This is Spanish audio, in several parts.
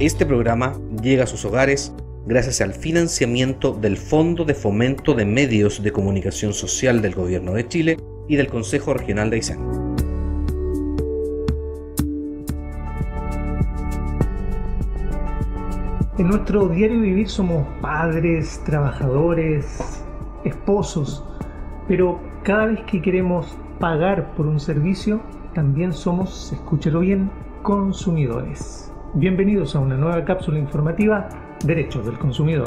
Este programa llega a sus hogares gracias al financiamiento del Fondo de Fomento de Medios de Comunicación Social del Gobierno de Chile y del Consejo Regional de Aysén. En nuestro diario vivir somos padres, trabajadores, esposos, pero cada vez que queremos pagar por un servicio, también somos, escúchelo bien, consumidores. Bienvenidos a una nueva cápsula informativa, Derechos del Consumidor.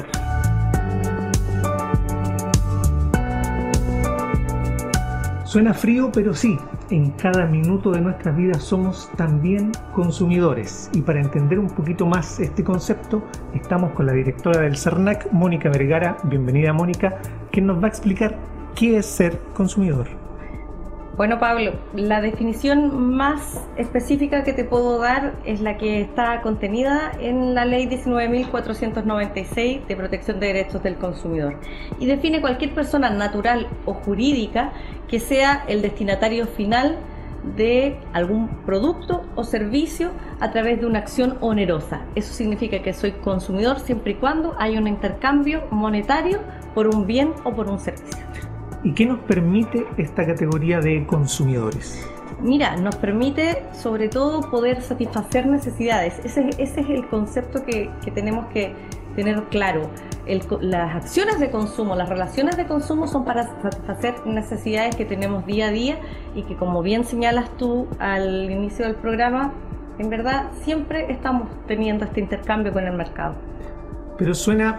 Suena frío, pero sí, en cada minuto de nuestras vidas somos también consumidores. Y para entender un poquito más este concepto, estamos con la directora del CERNAC, Mónica Vergara. Bienvenida, Mónica, que nos va a explicar qué es ser consumidor. Bueno, Pablo, la definición más específica que te puedo dar es la que está contenida en la Ley 19.496 de Protección de Derechos del Consumidor y define cualquier persona natural o jurídica que sea el destinatario final de algún producto o servicio a través de una acción onerosa. Eso significa que soy consumidor siempre y cuando haya un intercambio monetario por un bien o por un servicio. ¿Y qué nos permite esta categoría de consumidores? Mira, nos permite sobre todo poder satisfacer necesidades. Ese es el concepto que tenemos que tener claro. Las acciones de consumo, las relaciones de consumo son para satisfacer necesidades que tenemos día a día y que, como bien señalas tú al inicio del programa, en verdad siempre estamos teniendo este intercambio con el mercado. Pero suena...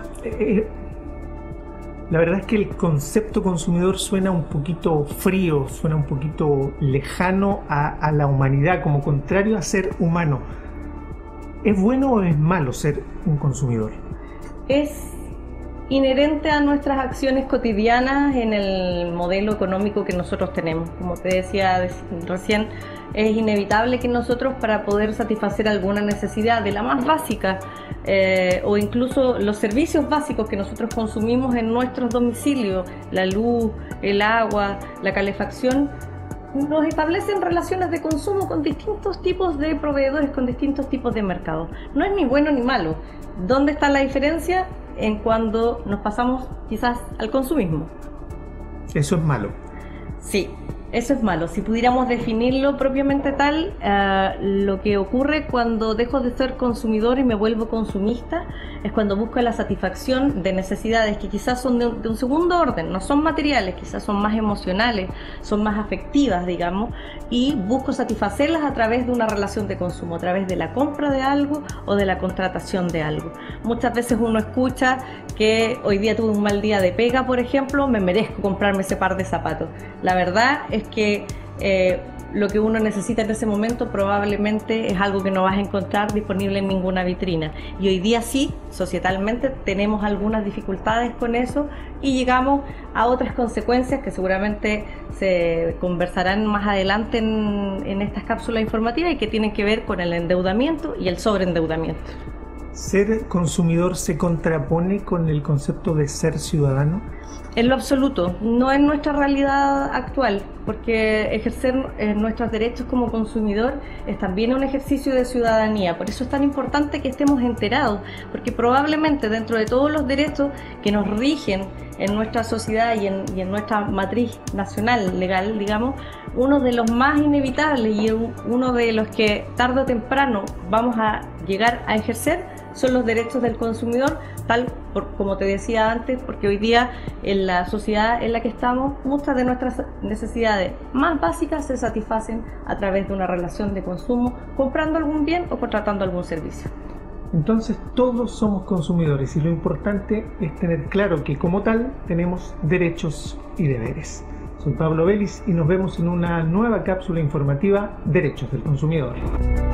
La verdad es que el concepto consumidor suena un poquito frío, suena un poquito lejano a la humanidad, como contrario a ser humano. ¿Es bueno o es malo ser un consumidor? Es inherente a nuestras acciones cotidianas en el modelo económico que nosotros tenemos. Como te decía recién, es inevitable que nosotros, para poder satisfacer alguna necesidad de la más básica o incluso los servicios básicos que nosotros consumimos en nuestros domicilios, la luz, el agua, la calefacción, nos establecen relaciones de consumo con distintos tipos de proveedores, con distintos tipos de mercados. No es ni bueno ni malo. ¿Dónde está la diferencia? En cuando nos pasamos quizás al consumismo. ¿Eso es malo? Sí, eso es malo. Si pudiéramos definirlo propiamente tal, lo que ocurre cuando dejo de ser consumidor y me vuelvo consumista es cuando busco la satisfacción de necesidades que quizás son de un segundo orden, no son materiales, quizás son más emocionales, son más afectivas, digamos, y busco satisfacerlas a través de una relación de consumo, a través de la compra de algo o de la contratación de algo. Muchas veces uno escucha que hoy día tuve un mal día de pega, por ejemplo, me merezco comprarme ese par de zapatos. La verdad es que lo que uno necesita en ese momento probablemente es algo que no vas a encontrar disponible en ninguna vitrina. Y hoy día sí, societalmente, tenemos algunas dificultades con eso y llegamos a otras consecuencias que seguramente se conversarán más adelante en estas cápsulas informativas y que tienen que ver con el endeudamiento y el sobreendeudamiento. ¿Ser consumidor se contrapone con el concepto de ser ciudadano? En lo absoluto, no es nuestra realidad actual, porque ejercer nuestros derechos como consumidor es también un ejercicio de ciudadanía. Por eso es tan importante que estemos enterados, porque probablemente dentro de todos los derechos que nos rigen en nuestra sociedad y en nuestra matriz nacional legal, digamos, uno de los más inevitables y uno de los que tarde o temprano vamos a llegar a ejercer son los derechos del consumidor, como te decía antes, porque hoy día en la sociedad en la que estamos, muchas de nuestras necesidades más básicas se satisfacen a través de una relación de consumo, comprando algún bien o contratando algún servicio. Entonces todos somos consumidores y lo importante es tener claro que como tal tenemos derechos y deberes. Soy Pablo Vélez y nos vemos en una nueva cápsula informativa, Derechos del Consumidor.